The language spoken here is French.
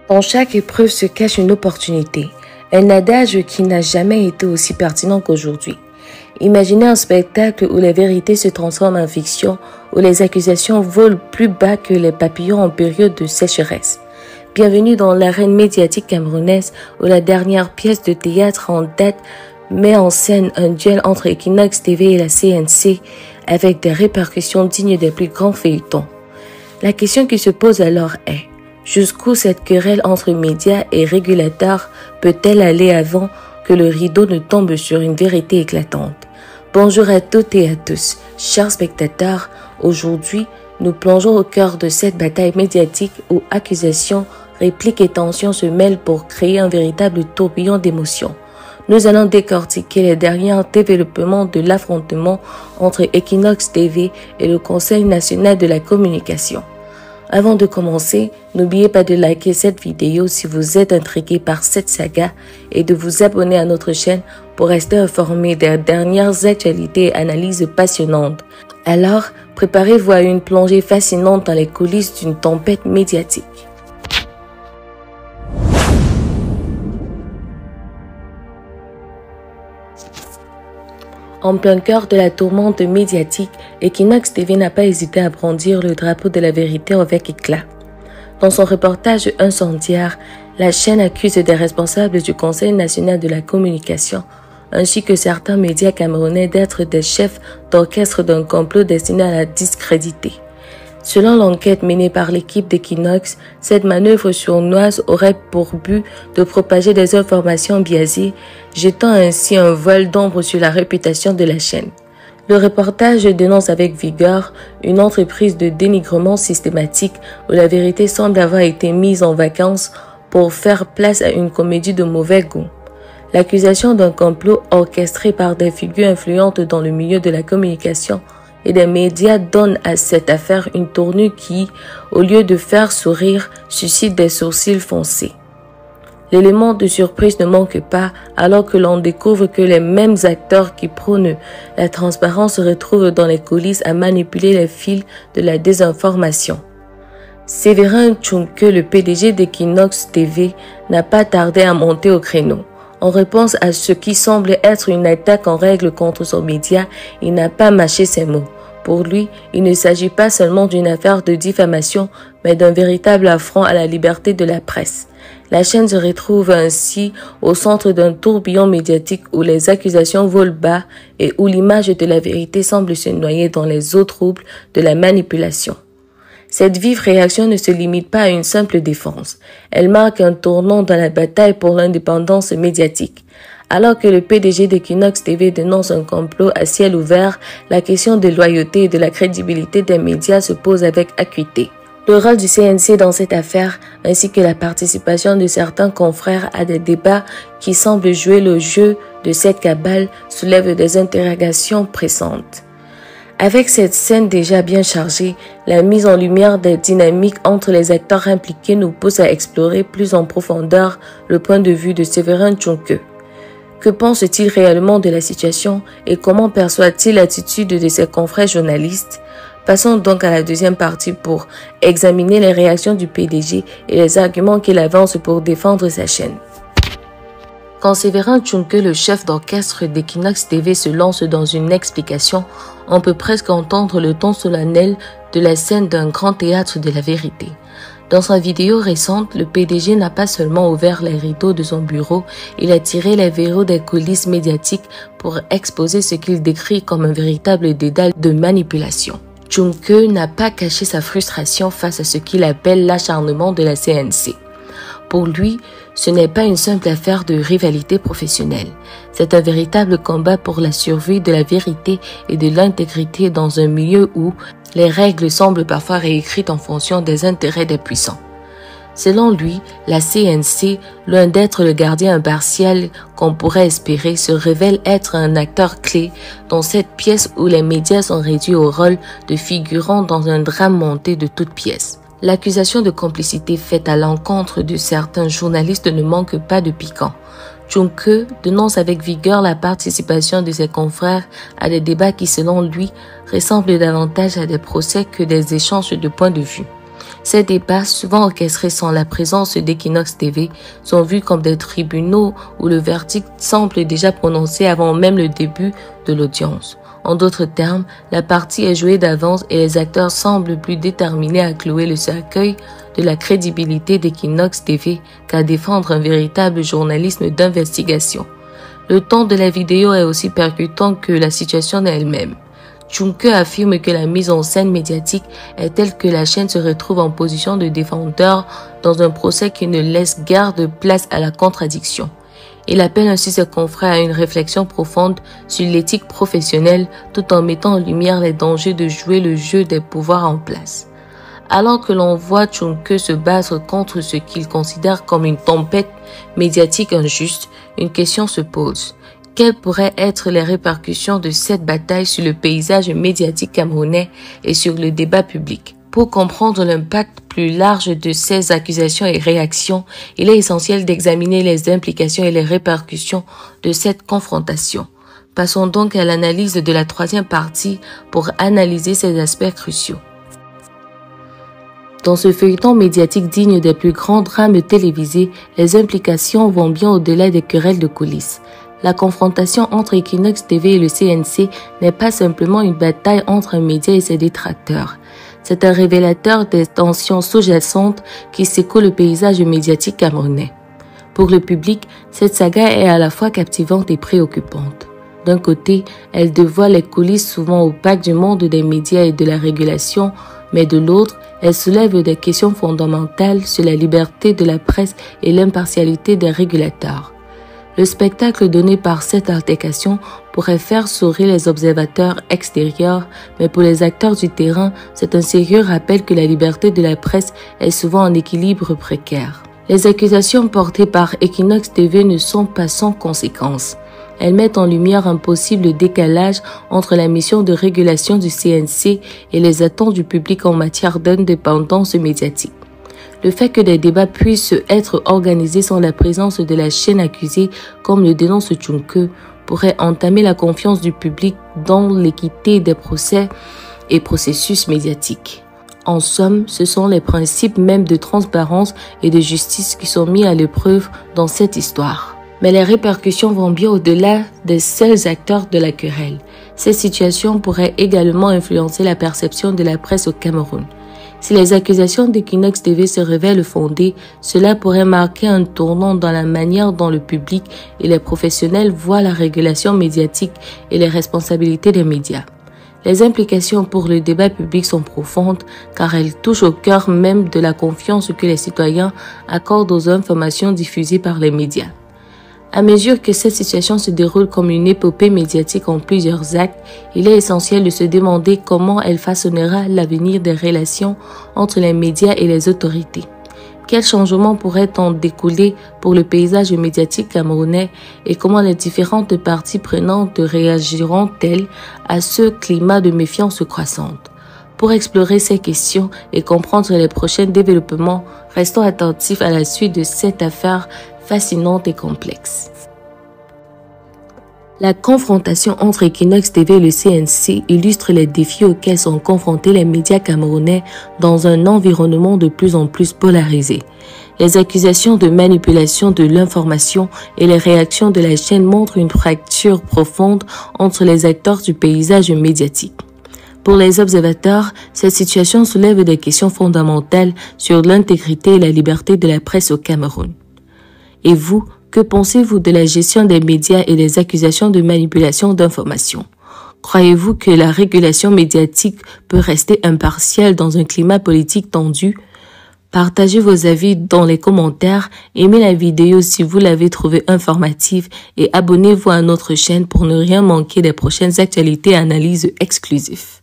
Dans chaque épreuve se cache une opportunité, un adage qui n'a jamais été aussi pertinent qu'aujourd'hui. Imaginez un spectacle où la vérité se transforme en fiction, où les accusations volent plus bas que les papillons en période de sécheresse. Bienvenue dans l'arène médiatique camerounaise où la dernière pièce de théâtre en date met en scène un duel entre Equinox TV et la CNC avec des répercussions dignes des plus grands feuilletons. La question qui se pose alors est: jusqu'où cette querelle entre médias et régulateurs peut-elle aller avant que le rideau ne tombe sur une vérité éclatante? Bonjour à toutes et à tous, chers spectateurs. Aujourd'hui, nous plongeons au cœur de cette bataille médiatique où accusations, répliques et tensions se mêlent pour créer un véritable tourbillon d'émotions. Nous allons décortiquer les derniers développements de l'affrontement entre Equinox TV et le Conseil national de la communication. Avant de commencer, n'oubliez pas de liker cette vidéo si vous êtes intrigué par cette saga et de vous abonner à notre chaîne pour rester informé des dernières actualités et analyses passionnantes. Alors, préparez-vous à une plongée fascinante dans les coulisses d'une tempête médiatique. En plein cœur de la tourmente médiatique, Equinox TV n'a pas hésité à brandir le drapeau de la vérité avec éclat. Dans son reportage incendiaire, la chaîne accuse des responsables du Conseil national de la communication, ainsi que certains médias camerounais d'être des chefs d'orchestre d'un complot destiné à la discréditer. Selon l'enquête menée par l'équipe d'Equinox, cette manœuvre sournoise aurait pour but de propager des informations biaisées, jetant ainsi un voile d'ombre sur la réputation de la chaîne. Le reportage dénonce avec vigueur une entreprise de dénigrement systématique où la vérité semble avoir été mise en vacances pour faire place à une comédie de mauvais goût. L'accusation d'un complot orchestré par des figures influentes dans le milieu de la communication et des médias donne à cette affaire une tournure qui, au lieu de faire sourire, suscite des sourcils foncés. L'élément de surprise ne manque pas alors que l'on découvre que les mêmes acteurs qui prônent la transparence se retrouvent dans les coulisses à manipuler les fils de la désinformation. Séverin Tchunke, le PDG d'Equinox TV, n'a pas tardé à monter au créneau. En réponse à ce qui semble être une attaque en règle contre son média, il n'a pas mâché ses mots. Pour lui, il ne s'agit pas seulement d'une affaire de diffamation, mais d'un véritable affront à la liberté de la presse. La chaîne se retrouve ainsi au centre d'un tourbillon médiatique où les accusations volent bas et où l'image de la vérité semble se noyer dans les eaux troubles de la manipulation. Cette vive réaction ne se limite pas à une simple défense. Elle marque un tournant dans la bataille pour l'indépendance médiatique. Alors que le PDG d'Equinox TV dénonce un complot à ciel ouvert, la question de loyauté et de la crédibilité des médias se pose avec acuité. Le rôle du CNC dans cette affaire, ainsi que la participation de certains confrères à des débats qui semblent jouer le jeu de cette cabale, soulèvent des interrogations pressantes. Avec cette scène déjà bien chargée, la mise en lumière des dynamiques entre les acteurs impliqués nous pousse à explorer plus en profondeur le point de vue de Séverin Tchunke. Que pense-t-il réellement de la situation et comment perçoit-il l'attitude de ses confrères journalistes? Passons donc à la deuxième partie pour examiner les réactions du PDG et les arguments qu'il avance pour défendre sa chaîne. Quand Séverin Tchunke, le chef d'orchestre d'Equinox TV, se lance dans une explication, on peut presque entendre le ton solennel de la scène d'un grand théâtre de la vérité. Dans sa vidéo récente, le PDG n'a pas seulement ouvert les rideaux de son bureau, il a tiré les verrous des coulisses médiatiques pour exposer ce qu'il décrit comme un véritable dédale de manipulation. Tchunke n'a pas caché sa frustration face à ce qu'il appelle l'acharnement de la CNC. Pour lui, ce n'est pas une simple affaire de rivalité professionnelle. C'est un véritable combat pour la survie de la vérité et de l'intégrité dans un milieu où les règles semblent parfois réécrites en fonction des intérêts des puissants. Selon lui, la CNC, loin d'être le gardien impartial qu'on pourrait espérer, se révèle être un acteur clé dans cette pièce où les médias sont réduits au rôle de figurants dans un drame monté de toutes pièces. L'accusation de complicité faite à l'encontre de certains journalistes ne manque pas de piquant. Tchunke dénonce avec vigueur la participation de ses confrères à des débats qui, selon lui, ressemblent davantage à des procès que des échanges de points de vue. Ces débats, souvent orchestrés sans la présence d'Equinox TV, sont vus comme des tribunaux où le verdict semble déjà prononcé avant même le début de l'audience. En d'autres termes, la partie est jouée d'avance et les acteurs semblent plus déterminés à clouer le cercueil de la crédibilité d'Equinox TV qu'à défendre un véritable journalisme d'investigation. Le ton de la vidéo est aussi percutant que la situation elle-même. Chunke affirme que la mise en scène médiatique est telle que la chaîne se retrouve en position de défendeur dans un procès qui ne laisse guère de place à la contradiction. Il appelle ainsi ses confrères à une réflexion profonde sur l'éthique professionnelle tout en mettant en lumière les dangers de jouer le jeu des pouvoirs en place. Alors que l'on voit Chunke se battre contre ce qu'il considère comme une tempête médiatique injuste, une question se pose. Quelles pourraient être les répercussions de cette bataille sur le paysage médiatique camerounais et sur le débat public? Pour comprendre l'impact plus large de ces accusations et réactions, il est essentiel d'examiner les implications et les répercussions de cette confrontation. Passons donc à l'analyse de la troisième partie pour analyser ces aspects cruciaux. Dans ce feuilleton médiatique digne des plus grands drames télévisés, les implications vont bien au-delà des querelles de coulisses. La confrontation entre Equinox TV et le CNC n'est pas simplement une bataille entre un média et ses détracteurs. C'est un révélateur des tensions sous-jacentes qui secouent le paysage médiatique camerounais. Pour le public, cette saga est à la fois captivante et préoccupante. D'un côté, elle dévoile les coulisses souvent opaques du monde des médias et de la régulation, mais de l'autre, elle soulève des questions fondamentales sur la liberté de la presse et l'impartialité des régulateurs. Le spectacle donné par cette altercation pourrait faire sourire les observateurs extérieurs, mais pour les acteurs du terrain, c'est un sérieux rappel que la liberté de la presse est souvent en équilibre précaire. Les accusations portées par Equinox TV ne sont pas sans conséquences. Elles mettent en lumière un possible décalage entre la mission de régulation du CNC et les attentes du public en matière d'indépendance médiatique. Le fait que des débats puissent être organisés sans la présence de la chaîne accusée, comme le dénonce Chunke, pourrait entamer la confiance du public dans l'équité des procès et processus médiatiques. En somme, ce sont les principes même de transparence et de justice qui sont mis à l'épreuve dans cette histoire. Mais les répercussions vont bien au-delà des seuls acteurs de la querelle. Ces situations pourraient également influencer la perception de la presse au Cameroun. Si les accusations d'Equinox TV se révèlent fondées, cela pourrait marquer un tournant dans la manière dont le public et les professionnels voient la régulation médiatique et les responsabilités des médias. Les implications pour le débat public sont profondes car elles touchent au cœur même de la confiance que les citoyens accordent aux informations diffusées par les médias. À mesure que cette situation se déroule comme une épopée médiatique en plusieurs actes, il est essentiel de se demander comment elle façonnera l'avenir des relations entre les médias et les autorités. Quels changements pourraient en découler pour le paysage médiatique camerounais et comment les différentes parties prenantes réagiront-elles à ce climat de méfiance croissante? Pour explorer ces questions et comprendre les prochains développements, restons attentifs à la suite de cette affaire fascinante et complexe. La confrontation entre Equinox TV et le CNC illustre les défis auxquels sont confrontés les médias camerounais dans un environnement de plus en plus polarisé. Les accusations de manipulation de l'information et les réactions de la chaîne montrent une fracture profonde entre les acteurs du paysage médiatique. Pour les observateurs, cette situation soulève des questions fondamentales sur l'intégrité et la liberté de la presse au Cameroun. Et vous, que pensez-vous de la gestion des médias et des accusations de manipulation d'informations? Croyez-vous que la régulation médiatique peut rester impartiale dans un climat politique tendu? Partagez vos avis dans les commentaires, aimez la vidéo si vous l'avez trouvée informative et abonnez-vous à notre chaîne pour ne rien manquer des prochaines actualités et analyses exclusives.